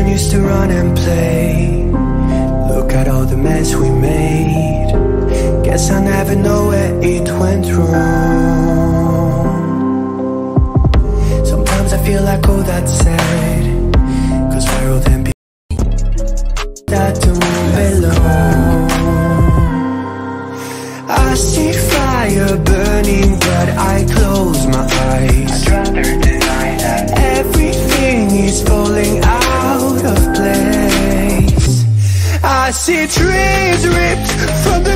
children used to run and play. Look at all the mess we made. Guess I never know where it went wrong. Sometimes I feel like, oh, that's sad, 'cause we're all them people that don't belong. I see fire burning, but I close my eyes. I'd rather deny that everything is falling out of place. I see trees ripped from the